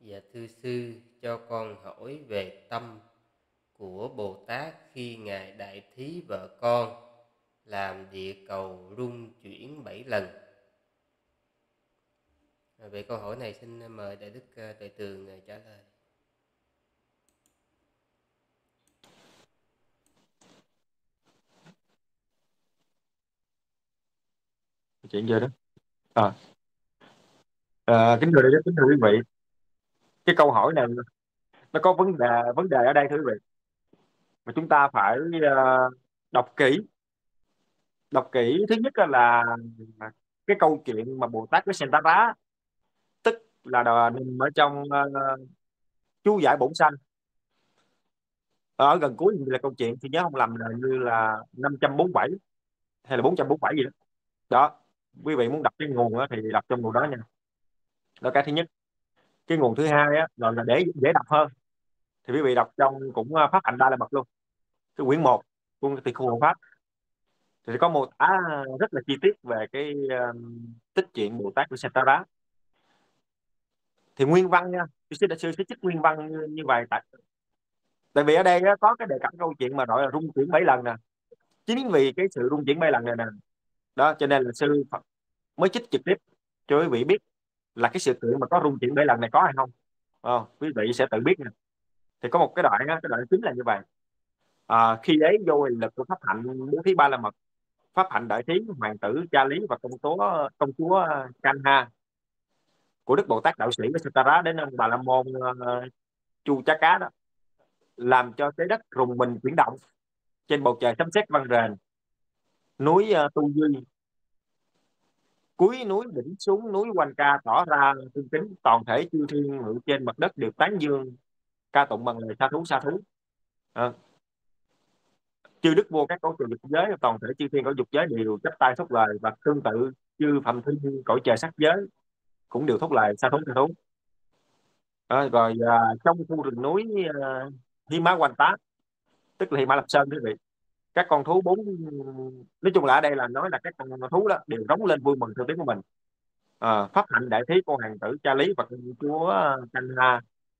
Dạ thưa sư, cho con hỏi về tâm của Bồ Tát khi Ngài đại thí vợ con làm địa cầu rung chuyển 7 lần. Về câu hỏi này xin mời Đại Đức Đại Tường trả lời. Chuyện giờ đó. à, Kính thưa đại đức, kính thưa quý vị, cái câu hỏi này nó có vấn đề ở đây thưa quý vị, mà chúng ta phải đọc kỹ. Thứ nhất là cái câu chuyện mà Bồ Tát với Sentara, tức là nằm ở trong chú giải bổn sanh, ở gần cuối là câu chuyện, thì nhớ không lầm là như là 547 hay là 447 gì đó. Đó, quý vị muốn đọc cái nguồn đó, thì đọc trong nguồn đó nha. Đó, cái thứ nhất. Cái nguồn thứ hai á, là để dễ đọc hơn, thì quý vị đọc trong cũng Pháp Hạnh Đa La Mật luôn, cái quyển 1 của Tỳ Khu Hộ Pháp, thì có mô tả rất là chi tiết về cái tích truyện Bồ Tát của Sattara. Thì nguyên văn nha, sư sẽ trích nguyên văn như vậy, tại vì ở đây á, có cái đề cập câu chuyện mà gọi là rung chuyển 7 lần nè. Chính vì cái sự rung chuyển 7 lần này nè, đó cho nên là sư Phật mới trích trực tiếp cho quý vị biết là cái sự kiện mà có rung chuyển 7 lần này có hay không. Quý vị sẽ tự biết nè. Thì có một cái đoạn á, cái đoạn chính là như vậy. Khi ấy vô hình lực của pháp hạnh bố thí ba la mật, pháp hạnh đại thí hoàng tử cha lý và công chúa Kanha của Đức Bồ Tát đạo sĩ với Sutara đến ông Bà La Môn Chu Chá Cá đó, làm cho trái đất rùng mình chuyển động, trên bầu trời sấm sét vang rền, núi Tu Di cuối núi đỉnh xuống núi quanh ca tỏ ra tương kính, toàn thể chư thiên ngự trên mặt đất đều tán dương ca tụng bằng lời sa thú sa thú. à, Chư đức vua các cõi trời dục giới, toàn thể chư thiên cõi dục giới đều chắp tay thốt lời, và tương tự chư phạm thiên cõi trời sắc giới cũng đều thốt lời sa thú sa thú. Rồi trong khu rừng núi Hy Mã Quanh Tá, tức là Hy Mã Lạp Sơn quý vị, các con thú bốn, nói chung là ở đây là nói là các con thú đó đều rống lên vui mừng thương tiếng của mình. Pháp hạnh đại thí của hoàng tử cha lý và công chúa Canh Ha.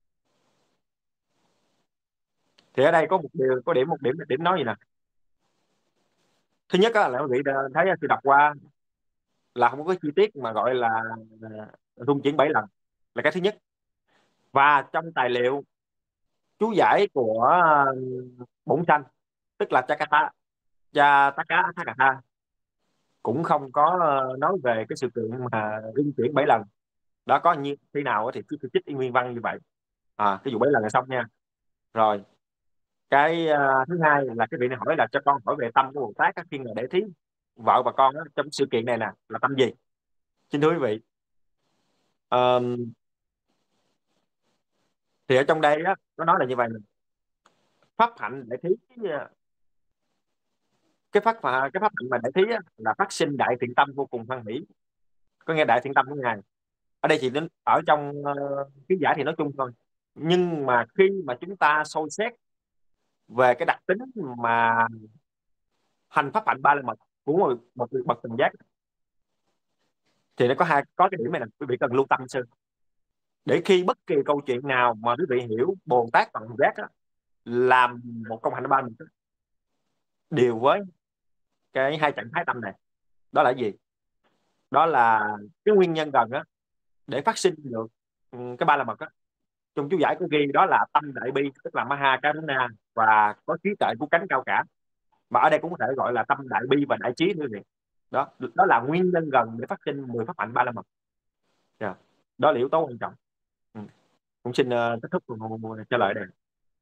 Thì ở đây có một điều, một điểm nói gì nè. Thứ nhất á, là quý vị thấy khi đọc qua là không có chi tiết mà gọi là rung chuyển 7 lần, là cái thứ nhất. Và trong tài liệu chú giải của bổn sanh, tức là Chakata Jataka Thakatha, cũng không có nói về cái sự kiện mà rung chuyển 7 lần. Đó, có như thế nào thì cứ trích nguyên văn như vậy. Cái vụ 7 lần là xong nha. Rồi, cái thứ hai là cái vị này hỏi là cho con hỏi về tâm của Bồ Tát khi ngài để thí vợ và con đó, trong sự kiện này nè, là tâm gì. Xin thưa quý vị, thì ở trong đây á, nó nói là như vậy nè. Pháp hạnh đại thí, cái pháp hạnh mà đại thí á, là phát sinh đại thiện tâm vô cùng hoan hỷ. Có nghe đại thiện tâm của ngài ở đây thì đến ở trong cái giải thì nói chung thôi, nhưng mà khi mà chúng ta soi xét về cái đặc tính mà hành pháp hạnh ba la mật của một bậc tình giác, thì nó có cái điểm này là quý vị cần lưu tâm sư, để khi bất kỳ câu chuyện nào mà quý vị hiểu Bồ Tát bằng giác á, làm một công hạnh ba la mật á, đều với cái hai trạng thái tâm này. Đó là gì? Đó là cái nguyên nhân gần á, để phát sinh được cái ba la mật á. Trong chú giải có ghi đó là tâm đại bi, tức là Maha Karuna, và có trí tuệ của cánh cao cả, mà ở đây cũng có thể gọi là tâm đại bi và đại trí nữa vậy. Đó là nguyên nhân gần để phát sinh 10 pháp hạnh ba la mật. Dạ. Đó là yếu tố quan trọng. Ừ. Cũng xin kết thúc trả lời đây.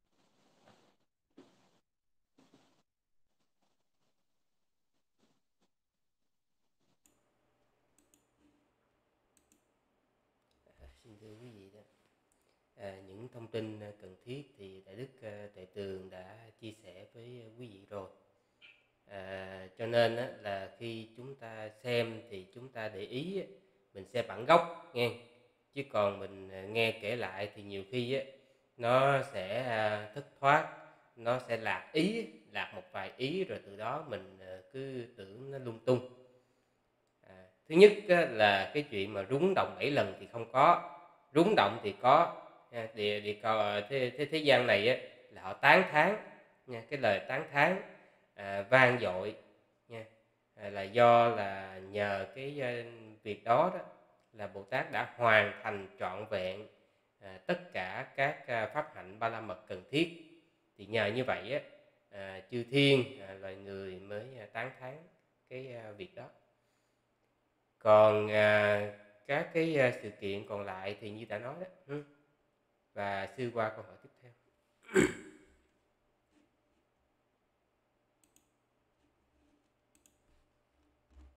Xin thưa quý vị đó, những thông tin cần thiết thì Đại Đức Đại Tường đã chia sẻ với quý vị rồi. Cho nên là khi chúng ta xem thì chúng ta để ý mình xem bản gốc nghe, chứ còn mình nghe kể lại thì nhiều khi nó sẽ thất thoát, nó sẽ lạc một vài ý, rồi từ đó mình cứ tưởng nó lung tung. Thứ nhất là cái chuyện mà rúng động 7 lần thì không có, rúng động thì có, nha. Địa cầu thế gian này á, là họ tán thán nha, cái lời tán thán vang dội nha, là do là nhờ cái việc đó đó là Bồ Tát đã hoàn thành trọn vẹn tất cả các pháp hạnh ba la mật cần thiết. Thì nhờ như vậy á, chư thiên loài người mới tán thán cái việc đó. Còn các cái sự kiện còn lại thì như đã nói đó. Và sư qua câu hỏi tiếp theo.